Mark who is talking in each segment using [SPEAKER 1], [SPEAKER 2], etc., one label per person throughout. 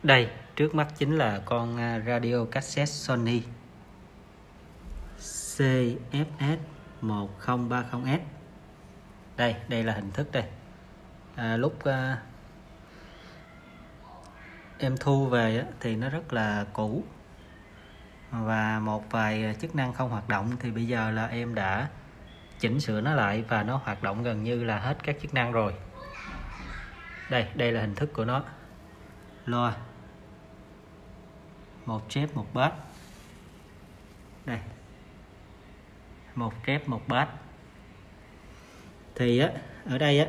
[SPEAKER 1] Đây, trước mắt chính là con radio cassette Sony CFS 1030S. Đây là hình thức đây. Lúc em thu về thì nó rất là cũ và một vài chức năng không hoạt động, thì bây giờ là em đã chỉnh sửa nó lại và nó hoạt động gần như là hết các chức năng rồi. Đây là hình thức của nó. Loa, một chép một bass. Đây, một chép một bass. Thì ở đây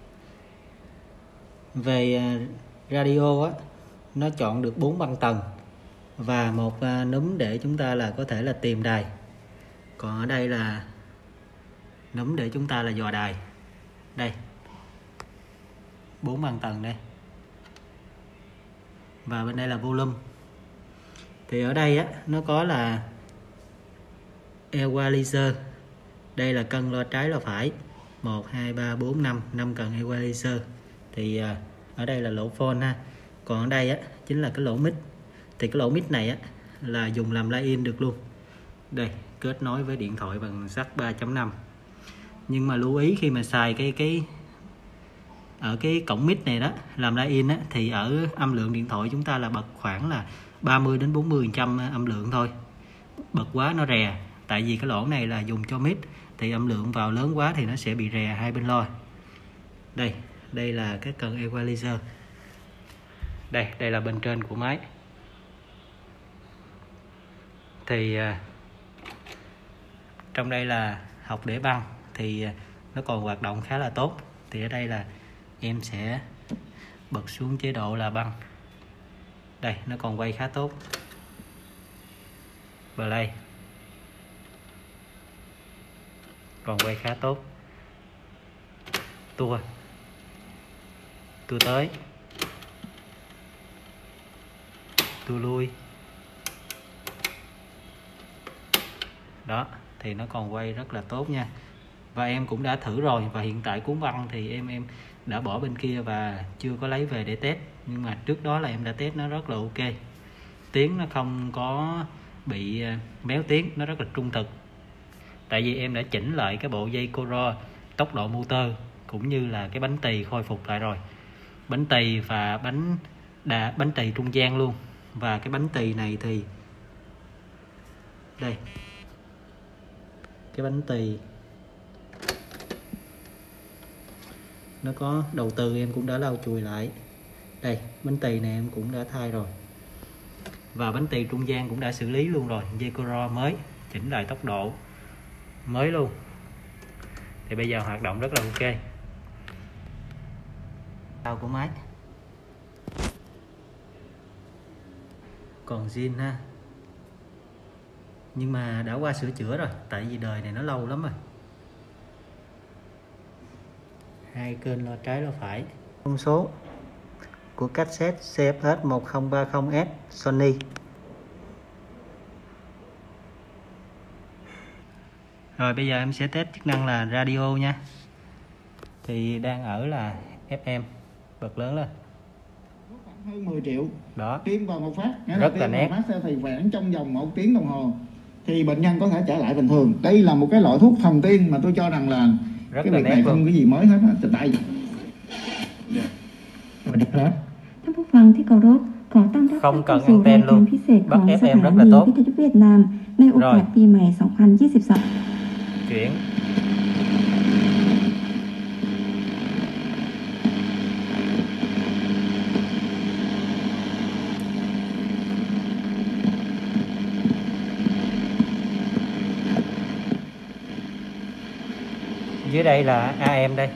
[SPEAKER 1] về radio nó chọn được 4 băng tần và một núm để chúng ta là có thể là tìm đài. Còn ở đây là núm để chúng ta là dò đài. Đây, 4 băng tần đây. Và bên đây là volume. Thì ở đây nó có là equalizer. Đây là cân loa trái loa phải. 1, 2, 3, 4, 5 cần equalizer. Thì ở đây là lỗ phone ha. Còn ở đây chính là cái lỗ mic. Thì cái lỗ mic này là dùng làm line-in được luôn. Đây, kết nối với điện thoại bằng jack 3.5. Nhưng mà lưu ý khi mà xài cái ở cái cổng mic này đó làm line-in thì ở âm lượng điện thoại chúng ta là bật khoảng là 30 đến 40% âm lượng thôi. Bật quá nó rè, tại vì cái lỗ này là dùng cho mic thì âm lượng vào lớn quá thì nó sẽ bị rè hai bên loa. Đây là cái cần equalizer. Đây là bên trên của máy. Thì trong đây là học để băng thì nó còn hoạt động khá là tốt. Thì ở đây là em sẽ bật xuống chế độ là băng. Đây, nó còn quay khá tốt. Play còn quay khá tốt. Tua tới, tua lui. Đó, thì nó còn quay rất là tốt nha. Và em cũng đã thử rồi, và hiện tại cuốn băng thì em đã bỏ bên kia và chưa có lấy về để test. Nhưng mà trước đó là em đã test, nó rất là ok. Tiếng nó không có bị méo tiếng, nó rất là trung thực. Tại vì em đã chỉnh lại cái bộ dây Coro, tốc độ motor cũng như là cái bánh tỳ khôi phục lại rồi. Bánh tỳ và bánh tỳ trung gian luôn. Và cái bánh tỳ này thì đây, cái bánh tỳ nó có đầu tư em cũng đã lau chùi lại. Đây, bánh tỳ này em cũng đã thay rồi. Và bánh tỳ trung gian cũng đã xử lý luôn rồi. Dây Coro mới, chỉnh lại tốc độ mới luôn. Thì bây giờ hoạt động rất là ok. Đau của máy còn zin ha. Nhưng mà đã qua sửa chữa rồi, tại vì đời này nó lâu lắm rồi. Hai kênh loa trái loa phải. Thông số của cassette CFS 1030S Sony. Rồi bây giờ em sẽ test chức năng là radio nha. Thì đang ở là FM, bật lớn lên.
[SPEAKER 2] Hơn 10 triệu
[SPEAKER 1] đó,
[SPEAKER 2] tiêm vào một phát,
[SPEAKER 1] rất là nét.
[SPEAKER 2] phát thì khoảng trong vòng 1 tiếng đồng hồ thì bệnh nhân có thể trở lại bình thường. Đây là một cái loại thuốc thần tiên mà tôi cho rằng là
[SPEAKER 1] rất
[SPEAKER 2] cái
[SPEAKER 1] là
[SPEAKER 2] việc này không cái gì mới hết á. Tại
[SPEAKER 3] Thưa Phúc Hoàng Thi Cầu Đốc có tăng tác
[SPEAKER 1] không cần anten luôn, bắt FM rất là tốt.
[SPEAKER 3] Việt Namในโอกาสปีใหม่ 2022
[SPEAKER 1] chuyển. Dưới đây là AM đây.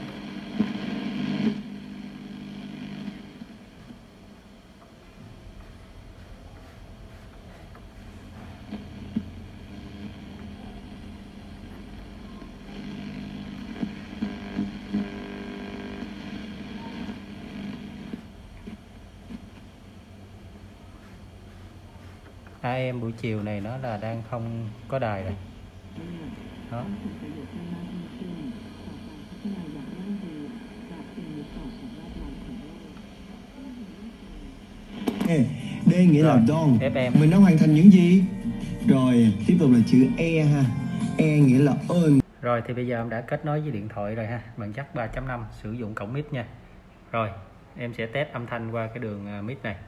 [SPEAKER 1] AM buổi chiều này nó là đang không có đài này. Đó.
[SPEAKER 2] D nghĩa là
[SPEAKER 1] Rồi,
[SPEAKER 2] done.
[SPEAKER 1] FM.
[SPEAKER 2] Mình đã hoàn thành những gì? Rồi, tiếp tục là chữ E ha. E nghĩa là earn.
[SPEAKER 1] Rồi thì bây giờ em đã kết nối với điện thoại rồi ha, bằng jack 3.5 sử dụng cổng mic nha. Rồi em sẽ test âm thanh qua cái đường mic này.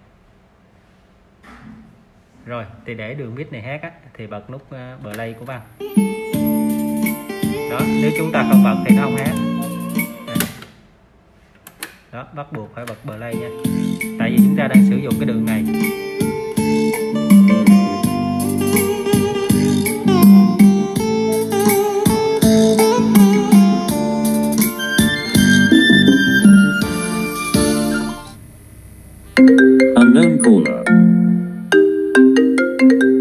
[SPEAKER 1] Rồi thì để đường mic này hát á, thì bật nút play của Văn. Đó, nếu chúng ta không bật thì nó không hát. Đó, bắt buộc phải bật play nha. Tại vì chúng ta đang sử dụng cái đường này.
[SPEAKER 4] Unknown caller.